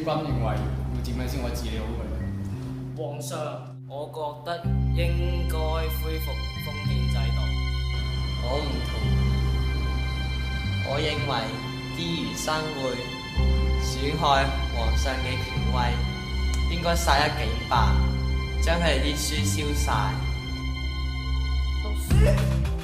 認為要點樣先可以治理好佢咧？ 皇上，我覺得應該恢復封建制度。 我唔同意，我認為啲儒生會損害皇上嘅權威，應該殺一儆百，將佢哋啲書燒晒。 讀書